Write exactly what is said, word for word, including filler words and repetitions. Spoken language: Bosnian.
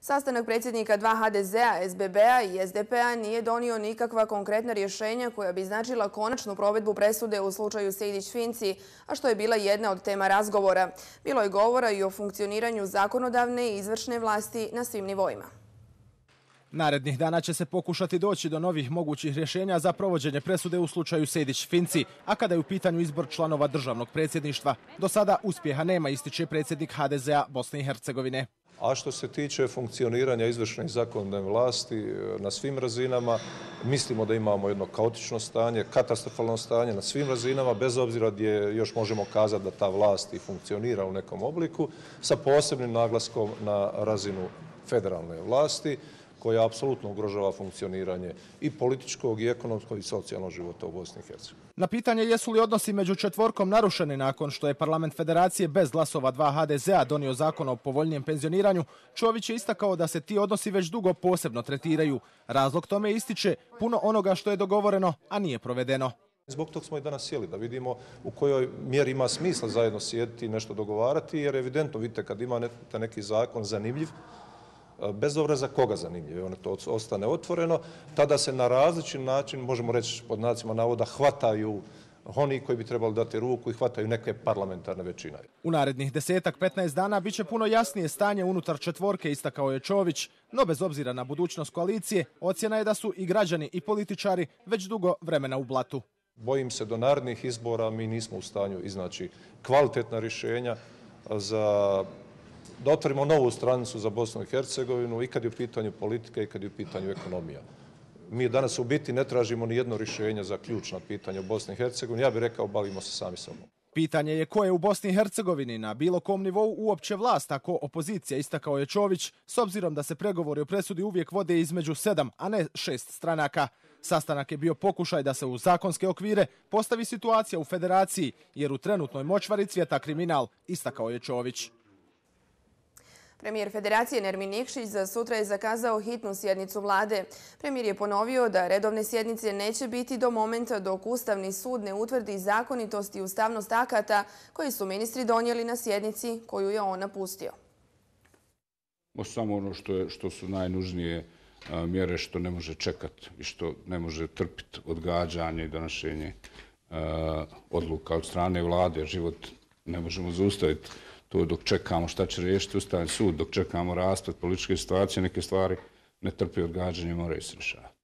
Sastanak predsjednika dva ha de zea, es be be-a i es de pe-a nije donio nikakva konkretna rješenja koja bi značila konačnu provedbu presude u slučaju Sejdić-Finci, a što je bila jedna od tema razgovora. Bilo je govora i o funkcioniranju zakonodavne i izvršne vlasti na svim nivoima. Narednih dana će se pokušati doći do novih mogućih rješenja za provođenje presude u slučaju Sejdić-Finci, a kada je u pitanju izbor članova državnog predsjedništva. Do sada uspjeha nema, ističe predsjednik ha de zea Bosne i Hercegovine. A što se tiče funkcioniranja izvršne i zakonodavne vlasti na svim razinama, mislimo da imamo jedno kaotično stanje, katastrofalno stanje na svim razinama, bez obzira gdje još možemo kazati da ta vlast i funkcionira u nekom obliku, sa posebnim naglaskom na razinu federalne vlasti, koja apsolutno ugrožava funkcioniranje i političkog, i ekonomskog, i socijalnog života u Bosni i Hercegovini. Na pitanje jesu li odnosi među četvorkom narušeni nakon što je parlament federacije bez glasova dva ha de zea donio zakon o povoljnijem penzioniranju, Čović je istakao da se ti odnosi već dugo posebno tretiraju. Razlog tome ističe puno onoga što je dogovoreno, a nije provedeno. Zbog tog smo i danas sjeli, da vidimo u kojoj mjeri ima smisla zajedno sjediti i nešto dogovarati, jer evidentno, vidite, kad ima neki zakon zanimljiv, bez obzira za koga zanimljivo, ono to ostane otvoreno, tada se na različit način, možemo reći pod znacima navoda, hvataju oni koji bi trebali dati ruku i hvataju neke parlamentarne većine. U narednih desetak, petnaest dana biće puno jasnije stanje unutar četvorke, istakao je Čović, no bez obzira na budućnost koalicije, ocjena je da su i građani i političari već dugo vremena u blatu. Bojim se do narednih izbora mi nismo u stanju iznaći kvalitetna rješenja za da otvorimo novu stranicu za Bosnu i Hercegovinu i kad je u pitanju politika i kad je u pitanju ekonomija. Mi danas u biti ne tražimo ni jedno rješenje za ključna pitanja u Bosni i Hercegovini. Ja bih rekao, bavimo se sami sobom. Pitanje je ko je u Bosni i Hercegovini na bilo kom nivou uopće vlast, ako opozicija, istakao je Čović, s obzirom da se pregovori o presudi uvijek vode između sedam, a ne šest stranaka. Sastanak je bio pokušaj da se u zakonske okvire postavi situacija u federaciji, jer u trenutnoj močvari cvjeta kriminal, istakao je Čović. Premijer Federacije Nermin Nikšić za sutra je zakazao hitnu sjednicu vlade. Premijer je ponovio da redovne sjednice neće biti do momenta dok Ustavni sud ne utvrdi zakonitost i ustavnost akata koji su ministri donijeli na sjednici koju je on napustio. Samo ono što, je, što su najnužnije a, mjere što ne može čekati i što ne može trpiti odgađanje i donošenje a, odluka od strane vlade. Život ne možemo zaustaviti. To dok čekamo šta će riješiti Ustavni sud, dok čekamo rasplet političke situacije, neke stvari ne trpi odgađanje, moraju se rješavati.